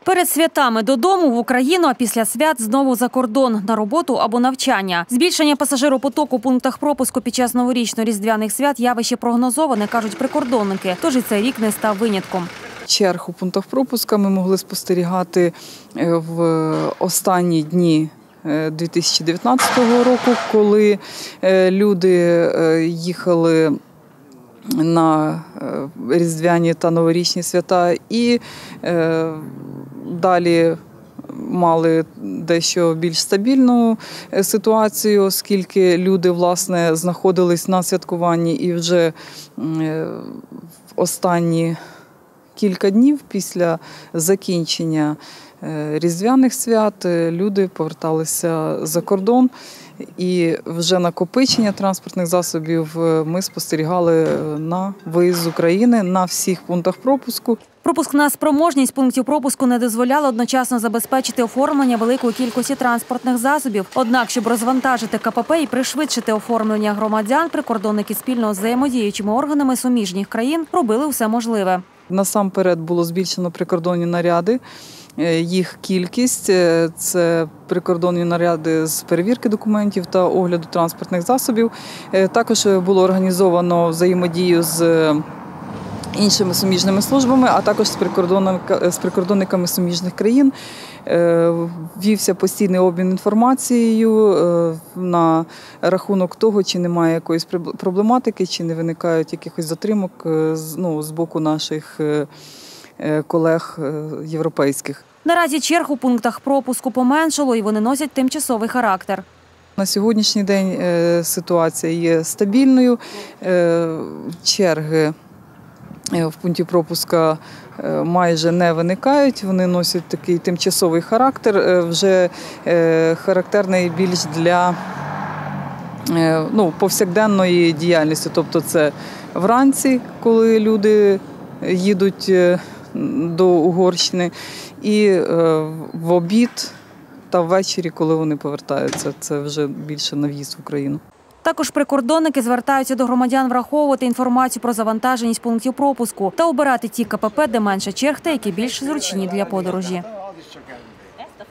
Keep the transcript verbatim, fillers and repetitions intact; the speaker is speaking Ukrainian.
Перед святами додому в Україну, а після свят знову за кордон – на роботу або навчання. Збільшення пасажиропотоку у пунктах пропуску під час новорічно-різдвяних свят – явище прогнозоване, кажуть прикордонники. Тож і цей рік не став винятком. Черг у пунктах пропуску ми могли спостерігати в останні дні дві тисячі дев'ятнадцятого року, коли люди їхали на різдвяні та новорічні свята і е, далі мали дещо більш стабільну ситуацію, оскільки люди, власне, знаходились на святкуванні і вже е, в останні кілька днів після закінчення різдвяних свят люди поверталися за кордон. І вже накопичення транспортних засобів ми спостерігали на виїзд з України на всіх пунктах пропуску. Пропускна спроможність пунктів пропуску не дозволяла одночасно забезпечити оформлення великої кількості транспортних засобів. Однак, щоб розвантажити ка пе пе і пришвидшити оформлення громадян, прикордонники спільно з взаємодіючими органами суміжніх країн робили все можливе. Насамперед було збільшено прикордонні наряди. Їх кількість – це прикордонні наряди з перевірки документів та огляду транспортних засобів. Також було організовано взаємодію з іншими суміжними службами, а також з прикордонниками суміжних країн. Вівся постійний обмін інформацією на рахунок того, чи немає якоїсь проблематики, чи не виникають якихось затримок ну, з боку наших колег європейських. Наразі черг у пунктах пропуску поменшало і вони носять тимчасовий характер. На сьогоднішній день ситуація є стабільною. Черги в пункті пропуску майже не виникають, вони носять такий тимчасовий характер, вже характерний більш для ну, повсякденної діяльності. Тобто це вранці, коли люди їдуть до Угорщини, і в обід та ввечері, коли вони повертаються. Це вже більше на в'їзд в Україну. Також прикордонники звертаються до громадян враховувати інформацію про завантаженість пунктів пропуску та обирати ті ка пе пе, де менше черг та які більш зручні для подорожі.